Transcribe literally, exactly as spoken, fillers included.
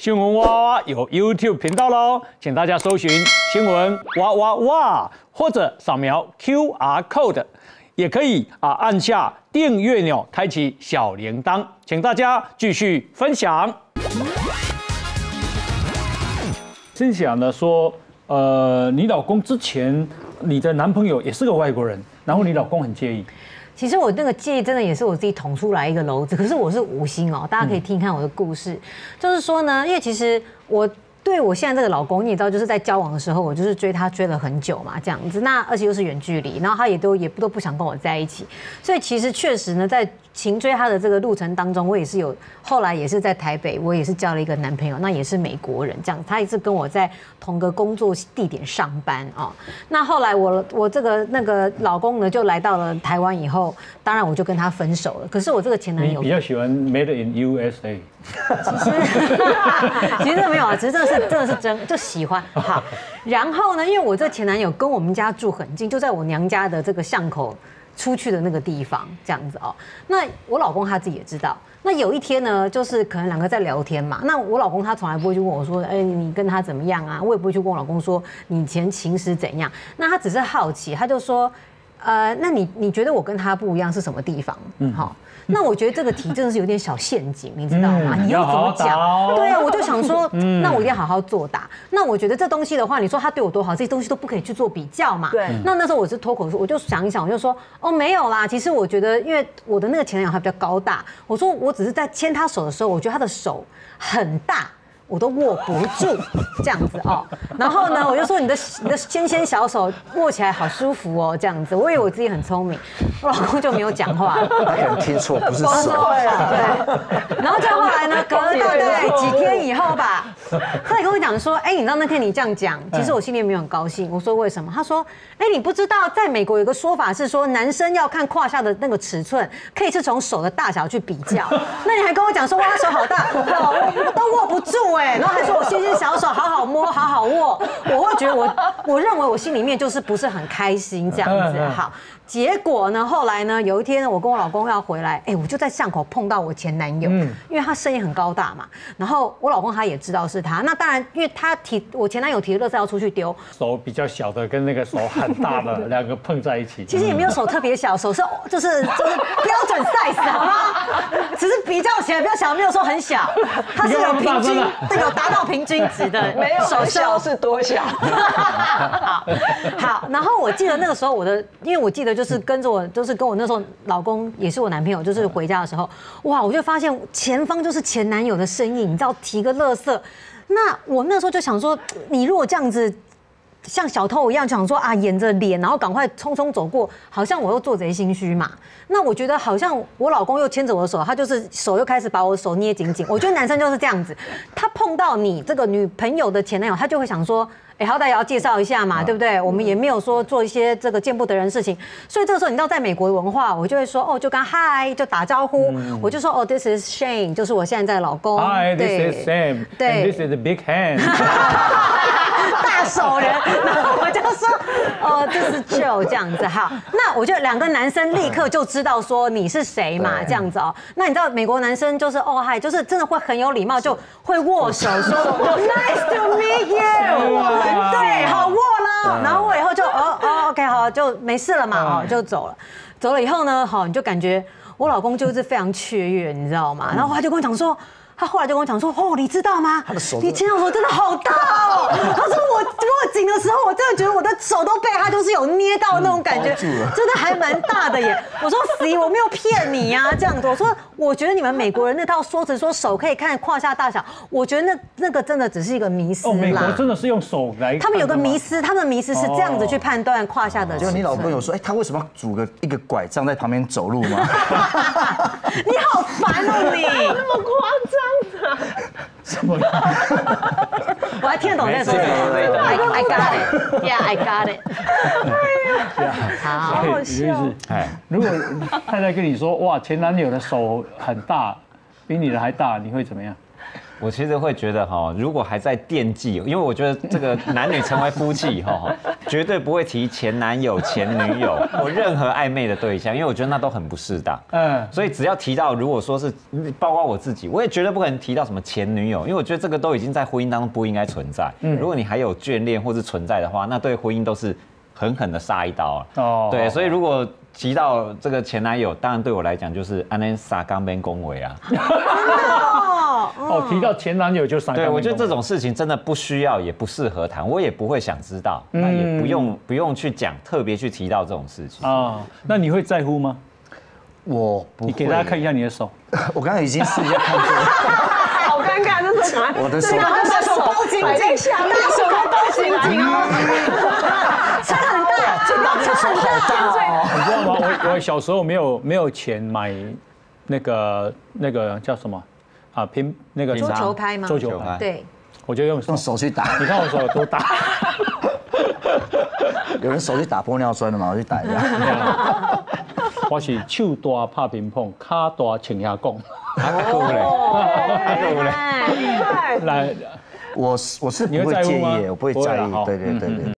新闻哇哇哇有 YouTube 频道喽，请大家搜寻新闻哇哇哇，或者扫描 Q R code， 也可以啊按下订阅钮，开启小铃铛，请大家继续分享。心想呢说，呃，你老公之前你的男朋友也是个外国人，然后你老公很介意。 其实我那个介意真的也是我自己捅出来一个篓子，可是我是无心哦，大家可以听看我的故事。就是说呢，因为其实我对我现在这个老公，你也知道，就是在交往的时候，我就是追他追了很久嘛，这样子。那而且又是远距离，然后他也都也都不想跟我在一起，所以其实确实呢，在情追他的这个路程当中，我也是有后来也是在台北，我也是交了一个男朋友，那也是美国人，这样他也是跟我在同个工作地点上班哦。那后来我我这个那个老公呢，就来到了台湾以后，当然我就跟他分手了。可是我这个前男友你比较喜欢 Made in U S A。 其实其实没有啊，只是真的是真的是真就喜欢好。然后呢，因为我这前男友跟我们家住很近，就在我娘家的这个巷口出去的那个地方，这样子哦。那我老公他自己也知道。那有一天呢，就是可能两个在聊天嘛。那我老公他从来不会去问我说，哎，你跟他怎么样啊？我也不会去问我老公说你以前情史怎样。那他只是好奇，他就说，呃，那你你觉得我跟他不一样是什么地方？嗯，好。那我觉得这个题真的是有点小陷阱，你知道吗？ 嗯、 你要怎么讲？ 哦、 对啊，我就想说，嗯、那我一定要好好作答。那我觉得这东西的话，你说他对我多好，这些东西都不可以去做比较嘛。 对。 那那时候我是脱口说，我就想一想，我就说，哦，没有啦。其实我觉得，因为我的那个前男友他比较高大，我说我只是在牵他手的时候，我觉得他的手很大。我都握不住这样子哦，然后呢，我就说你的你的纤纤小手握起来好舒服哦，这样子，我以为我自己很聪明，我老公就没有讲话， 他可能听错，不是手。 对，然后再后来呢，隔了大概几天以后吧，他也跟我讲说，哎，你知道那天你这样讲，其实我心里没有很高兴。我说为什么？他说，哎，你不知道在美国有个说法是说，男生要看胯下的那个尺寸，可以是从手的大小去比较。那你还跟我讲说，哇，他手好大，我我都握不住哎。然后还说我纤纤小手，好好摸，好好握，我会觉得我，我认为我心里面就是不是很开心这样子。好，结果呢，后来呢，有一天呢，我跟我老公要回来，哎，我就在巷口碰到我前男友，因为他声音很高大嘛，然后我老公他也知道是他，那当然，因为他提我前男友提的垃圾要出去丢， 手比较小的跟那个手很大的两个碰在一起， 其实也没有手特别小，手是就是就是标准 size 好吗？只是比较起来比较小，没有说很小，它是有平均，对，有达到平均值的， 没有手小是多小。 好，好，然后我记得那个时候我的，因为我记得就是跟着我，就是跟我那时候老公也是我男朋友，就是回家的时候，哇，我就发现前方就是前男友的身影，你知道提个垃圾，那我那时候就想说，你如果这样子。像小偷一样想说啊，掩着脸，然后赶快匆匆走过，好像我又做贼心虚嘛。那我觉得好像我老公又牵着我的手，他就是手又开始把我手捏紧紧。我觉得男生就是这样子，他碰到你这个女朋友的前男友，他就会想说，哎，好歹也要介绍一下嘛，对不对？我们也没有说做一些这个见不得人的事情，所以这个时候你知道，在美国的文化，我就会说，哦，就跟嗨就打招呼，我就说，哦 ，this is Shane， 就是我现在的老公。 Hi, this is Sam. 对 ，this is the big hand. 大手人，然后我就说，哦，这是 Joe 这样子哈。那我就两个男生立刻就知道说你是谁嘛，这样子哦。那你知道美国男生就是哦嗨，就是真的会很有礼貌，就会握手说 Nice to meet you， 对，好握了。然后我以后就哦哦 OK 好，就没事了嘛，哦就走了。走了以后呢，好你就感觉我老公就是非常雀跃，你知道吗？然后他就跟我讲说。他后来就跟我讲说，哦，你知道吗？ 他的手， 你牵到手真的好大哦。他说我握紧的时候，我真的觉得我的手都被他就是有捏到那种感觉，真的还蛮大的耶。我说死，我没有骗你呀、啊，这样子。我说我觉得你们美国人那套说辞说手可以看胯下大小，我觉得那那个真的只是一个迷思啦。 哦，美国真的是用手来。 他们有个迷思，他们的迷思是这样子去判断胯下的尺寸。 就你老公有说，哎，他为什么要拄个一个拐杖在旁边走路吗？ 你好烦哦你， 那么夸张的。 什么？ 我还听得懂在说什么。I I got it, yeah, I got it。哎呀，好好笑。哎，如果太太跟你说，哇，前男友的手很大，比你的还大，你会怎么样？ 我其实会觉得哈，如果还在惦记，因为我觉得这个男女成为夫妻以后哈，绝对不会提前男友、前女友或任何暧昧的对象，因为我觉得那都很不适当。嗯，所以只要提到，如果说是包括我自己，我也绝对不可能提到什么前女友，因为我觉得这个都已经在婚姻当中不应该存在。嗯，如果你还有眷恋或是存在的话，那对婚姻都是狠狠的杀一刀啊。哦，对，所以如果提到这个前男友，当然对我来讲就是安安撒钢边恭维啊。 哦，提到前男友就撒钢边恭维。对， 我觉得这种事情真的不需要，也不适合谈，我也不会想知道，那也不用不用去讲，特别去提到这种事情啊。 那你会在乎吗？ 我不会。 你给大家看一下你的手。 我刚才已经试一下看过了。 好尴尬，这是我的手， 他的手包紧紧，下面手都包紧紧哦， 差很大， 真的，这手好大哦。 你知道吗？我我小时候没有没有钱买那个那个叫什么啊乒那个桌球拍吗？ 桌球拍， 对， 我就用用手去打。 你看我手有多大？ 有人手去打玻尿酸的吗？我去打一下。 我是手大拍乒乓，脚大请下讲。 还够嘞，还够嘞。 来， 我我是不会介意，我不会在意。对对对对。